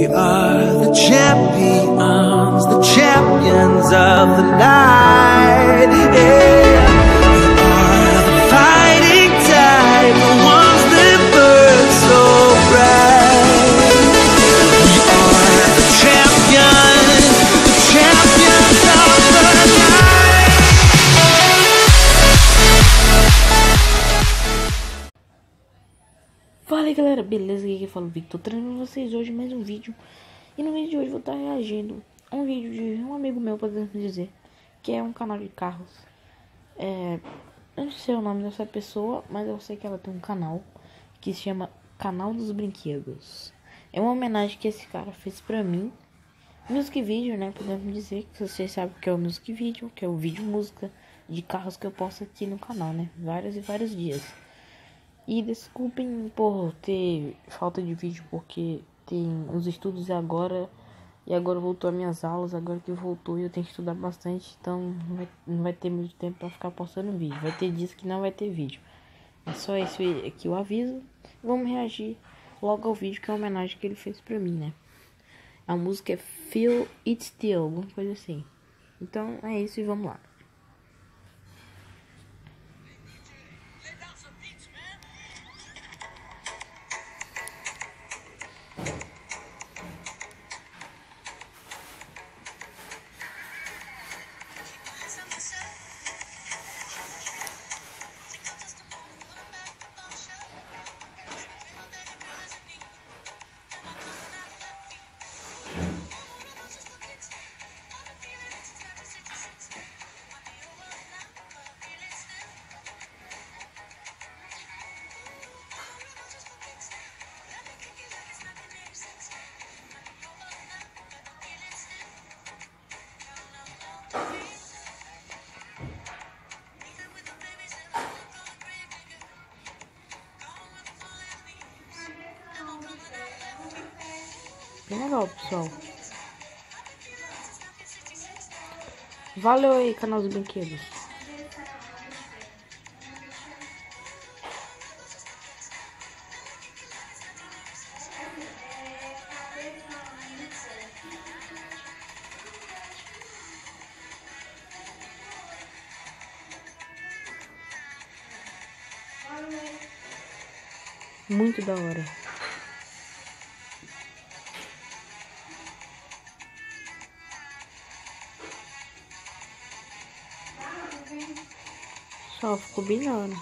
are the champions of the night. Yeah. We are the fighting tide, the ones that burn so bright. We are the champions of the night. Fala aí galera, beleza? Aqui quem fala é o Victor, trazendo pra vocês hoje mais um vídeo. E no vídeo de hoje eu vou estar reagindo a um vídeo de um amigo meu, podemos dizer, que é um canal de carros. Eu não sei o nome dessa pessoa, mas eu sei que ela tem um canal que se chama Canal dos Brinquedos. É uma homenagem que esse cara fez pra mim. Music Video, né? Podemos dizer que vocês sabem o que é o Music Video, que é o vídeo música de carros que eu posto aqui no canal, né? Vários e vários dias. E desculpem por ter falta de vídeo, porque tem os estudos agora. E agora voltou as minhas aulas, agora que voltou eu tenho que estudar bastante. Então não vai ter muito tempo pra ficar postando vídeo. Vai ter dias que não vai ter vídeo. É só esse aqui o aviso. Vamos reagir logo ao vídeo, que é a homenagem que ele fez pra mim, né? A música é Feel It Still, alguma coisa assim. Então é isso e vamos lá. Bem legal, pessoal. Valeu aí, Canal dos Brinquedos. Muito da hora. Só ficou bem da hora.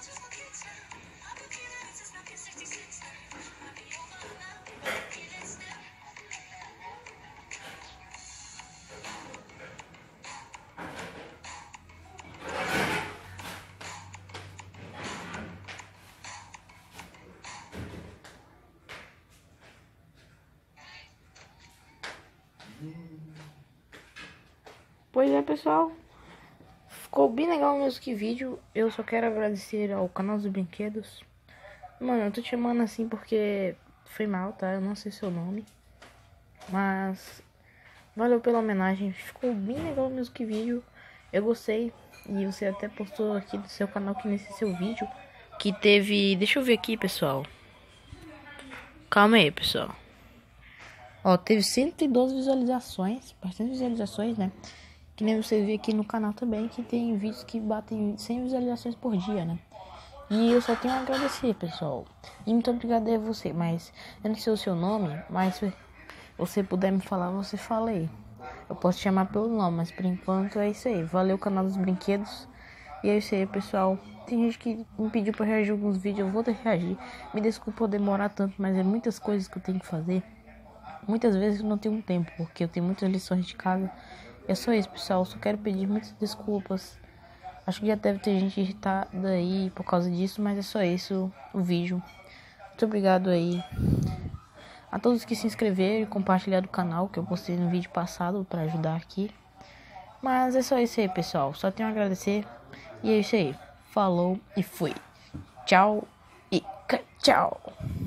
Pois é, pessoal. Ficou bem legal mesmo que vídeo. Eu só quero agradecer ao Canal dos Brinquedos. Mano, eu tô te chamando assim porque foi mal, tá? Eu não sei seu nome. Mas valeu pela homenagem. Ficou bem legal mesmo que vídeo. Eu gostei. E você até postou aqui do seu canal que nesse seu vídeo que teve... Deixa eu ver aqui, pessoal. Calma aí, pessoal. Ó, teve 112 visualizações. Bastante visualizações, né? Que nem você vê aqui no canal também, que tem vídeos que batem 100 visualizações por dia, né? E eu só tenho a agradecer, pessoal. E muito obrigado a você, mas eu não sei o seu nome, mas se você puder me falar, você fala aí. Eu posso te chamar pelo nome, mas por enquanto é isso aí. Valeu, Canal dos Brinquedos. E é isso aí, pessoal. Tem gente que me pediu pra reagir alguns vídeos, eu vou reagir. Me desculpa por demorar tanto, mas é muitas coisas que eu tenho que fazer. Muitas vezes eu não tenho tempo, porque eu tenho muitas lições de casa. É só isso, pessoal. Só quero pedir muitas desculpas. Acho que já deve ter gente irritada aí por causa disso, mas é só isso o vídeo. Muito obrigado aí a todos que se inscreveram e compartilharam o canal que eu postei no vídeo passado para ajudar aqui. Mas é só isso aí, pessoal. Só tenho a agradecer. E é isso aí. Falou e fui. Tchau e tchau.